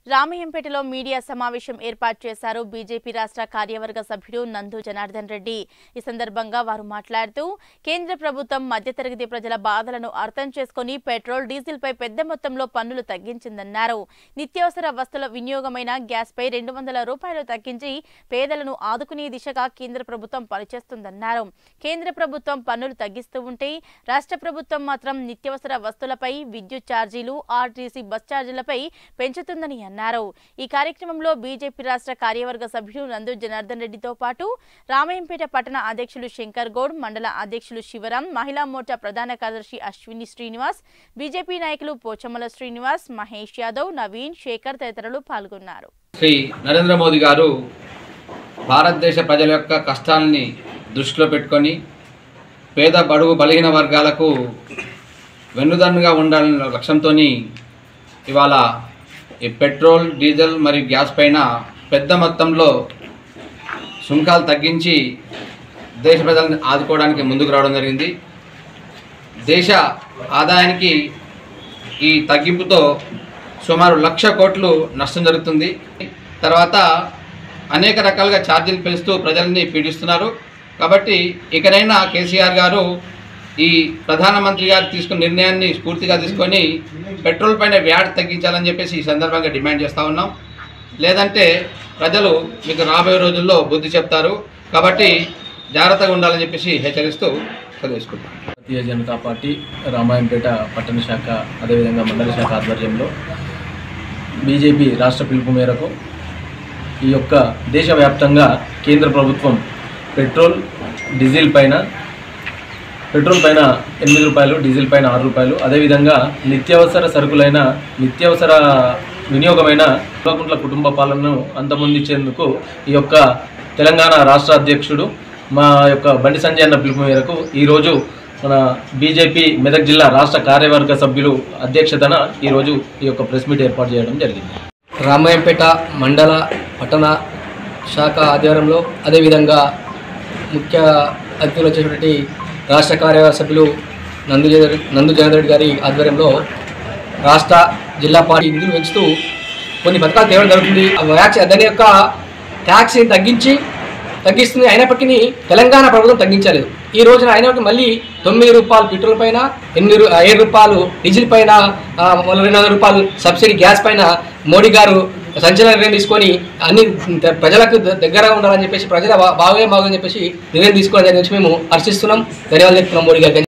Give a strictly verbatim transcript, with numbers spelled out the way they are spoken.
రామయ్యంపేటలో media సమావేశం ఏర్పాటు చేశారు బీజేపీ రాష్ట్ర కార్యవర్గ సభ్యుడు నందు జనార్దన్ రెడ్డి। ఈ సందర్భంగా వారు మాట్లాడుతూ కేంద్ర ప్రభుత్వం మధ్యతరగతి ప్రజల బాధలను అర్థం చేసుకొని పెట్రోల్ డీజిల్ పై పెద్ద మొత్తంలో పన్నులు తగ్గించిందన్నారు। నిత్యావసర వస్తువుల వినియోగమైన గ్యాస్ పై రెండు వందల రూపాయలు తగ్గించి పేదలను ఆదుకునే దిశగా కేంద్ర ప్రభుత్వం పనిచేస్తుందన్నారు। కేంద్ర ప్రభుత్వం పన్నులు తగ్గిస్తూ ఉంటే రాష్ట్ర ప్రభుత్వం మాత్రం నిత్యావసర వస్తువులపై విద్యుత్ ఛార్జీలు ఆర్టీసీ బస్ ఛార్జీలపై పెంచుతుందని ఈ కార్యక్రమంలో బీజేపీ రాష్ట్ర కార్యవర్గ సభ్యుడు నందు జనార్దన్ రెడ్డితో పాటు రామయ్యంపేట పట్టణ అధ్యక్షులు శంకర్ గౌడ్, మండల అధ్యక్షులు శివరాం, మహిళా మోర్చా ప్రధాన కార్యదర్శి అశ్విని శ్రీనివాస్, బీజేపీ నాయకులు పోచమ్మల శ్రీనివాస్, మహేష్ యాదవ్, నవీన్, శేఖర్ తదితరులు పాల్గొన్నారు। శ్రీ నరేంద్ర మోదీ గారు భారతదేశ ప్రజల యొక్క కష్టాలని దృష్టిలో పెట్టుకొని పేద బడుగు బలహీన వర్గాలకు వెన్నుదన్నుగా ఉండాలనే లక్ష్యంతో ఇవాళ ఈ పెట్రోల్ డీజిల్ మరియు గ్యాస్ పైన పెద్ద మొత్తంలో సుంకాలు తగ్గించి దేశ ప్రజలను ఆదుకోవడానికి ముందుకు రావడం జరిగింది। దేశ ఆదాయానికి ఈ తగ్గింపుతో సుమారు లక్ష కోట్లు నష్టం జరుగుతుంది। తర్వాత అనేక రకాలుగా ఛార్జీలు పెంచుతూ ప్రజల్ని పీడిస్తున్నారు। కాబట్టి ఇకనైనా కేసీఆర్ గారు ఈ ప్రధానమంత్రి గారు తీసుకున్న నిర్ణయాన్ని స్ఫూర్తిగా తీసుకొని పెట్రోల్ పైన వ్యాట్ తగ్గించాలని చెప్పేసి ఈ సందర్భంగా డిమాండ్ చేస్తూ ఉన్నాం। లేదంటే ప్రజలు మీకు రాబోయే రోజుల్లో బుద్ధి చెప్తారు, కాబట్టి జాగ్రత్తగా ఉండాలని చెప్పేసి హెచ్చరిస్తూ తెలుసుకుంటాం। భారతీయ జనతా పార్టీ రామాయంపేట పట్టణ శాఖ అదేవిధంగా మండల శాఖ ఆధ్వర్యంలో బీజేపీ రాష్ట్ర పిలుపు మేరకు ఈ యొక్క దేశవ్యాప్తంగా కేంద్ర ప్రభుత్వం పెట్రోల్ డీజిల్ పైన పెట్రోల్ పైన ఎనిమిది రూపాయలు డీజిల్ పైన ఆరు రూపాయలు అదేవిధంగా నిత్యావసర సరుకులైన నిత్యావసర వినియోగమైన కుటుంబ కుటుంబ పాలనను అంతమొందించేందుకు ఈ యొక్క తెలంగాణ రాష్ట్ర అధ్యక్షుడు మా యొక్క బండి సంజయ్ అన్న పిలుపు మేరకు ఈరోజు మన బీజేపీ మెదక్ జిల్లా రాష్ట్ర కార్యవర్గ సభ్యులు అధ్యక్షతన ఈరోజు ఈ యొక్క ప్రెస్ మీట్ ఏర్పాటు చేయడం జరిగింది। రామాయంపేట మండల పట్టణ శాఖ ఆధ్వర్యంలో అదేవిధంగా ముఖ్య అతిథులు వచ్చేటువంటి రాష్ట్ర కార్యవర్గ సభ్యులు నందు నందు జనార్దన్ రెడ్డి గారి ఆధ్వర్యంలో రాష్ట్ర జిల్లా పార్టీ నిధులు పెంచుతూ కొన్ని పథకాలు తేవడం జరుగుతుంది। వ్యాక్స్ దాని యొక్క ట్యాక్స్ని తగ్గించి తగ్గిస్తుంది, అయినప్పటికీ తెలంగాణ ప్రభుత్వం తగ్గించలేదు। ఈ రోజున అయినప్పటికీ మళ్ళీ తొమ్మిది రూపాయలు పెట్రోల్ పైన ఎనిమిది ఏడు రూపాయలు డీజిల్ పైన రెండు వందల రూపాయలు సబ్సిడీ గ్యాస్ పైన మోడీ గారు సంచలన నిర్ణయం తీసుకొని అన్ని ప్రజలకు దగ్గరగా ఉండాలని చెప్పేసి ప్రజల బాగా బాగని చెప్పేసి నిర్ణయం తీసుకోవడం గురించి మేము హర్షిస్తున్నాం, ధన్యవాదాలు చెప్తున్నాం మోడీ గారికి।